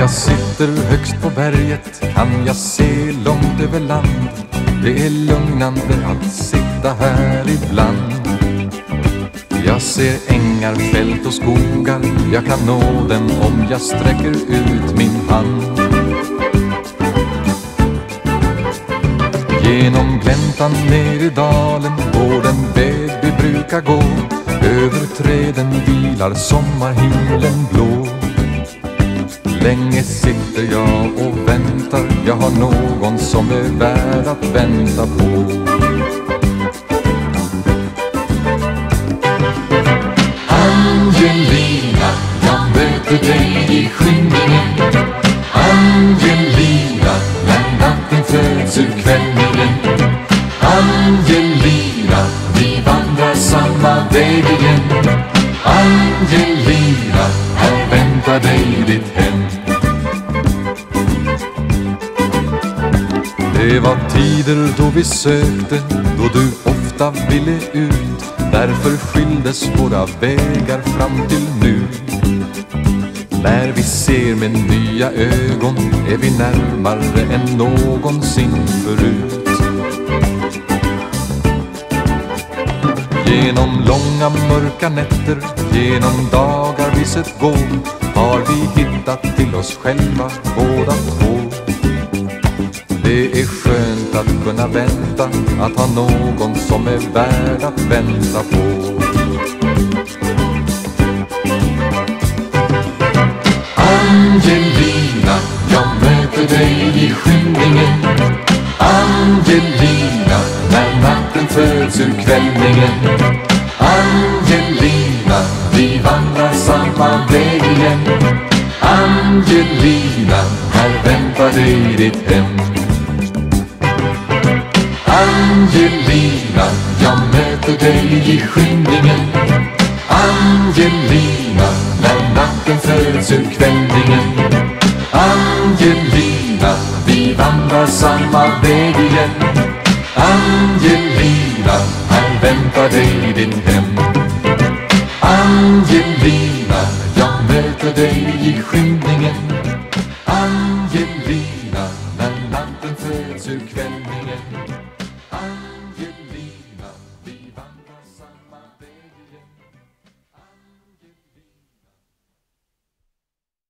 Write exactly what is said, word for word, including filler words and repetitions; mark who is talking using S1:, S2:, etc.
S1: jag sitter högst på berget kan jag se långt över land. Det är lugnande att sitta här ibland. Jag ser ängar, fält och skogar. Jag kan nå dem om jag sträcker ut min hand. Genom gläntan ner i dalen går den väg vi brukar gå. Över träden vilar sommarhimlen blå. Länge sitter jag och väntar. Jag har någon som är värd att vänta på. Angelina, jag möter dig i skymningen. Angelina, när natten föds ur kvällningen. Angelina, vi vandrar samma väg igen. Angelina, här väntar dig ditt hem. Det var tider då vi sökte, då du ofta ville ut. Därför skildes våra vägar fram till nu. När vi ser med nya ögon är vi närmare än någonsin förut. Genom långa mörka nätter, genom dagar vi sett gå, har vi hittat till oss själva båda två. Det är skönt att kunna vänta, att ha någon som är värd att vänta på. Angelina, jag möter dig i skymningen. Angelina, när natten föds ur kvällningen. Angelina, vi vandrar samma väg igen. Angelina, här väntar dig ditt hem. Angelina, jag möter dig i skymningen. Angelina, när natten föds ur kvällningen. Angelina, vi vandrar samma väg igen. Angelina, här väntar dig din hem. Angelina, jag möter dig i skymningen. Angelina, när natten föds ur kvällningen.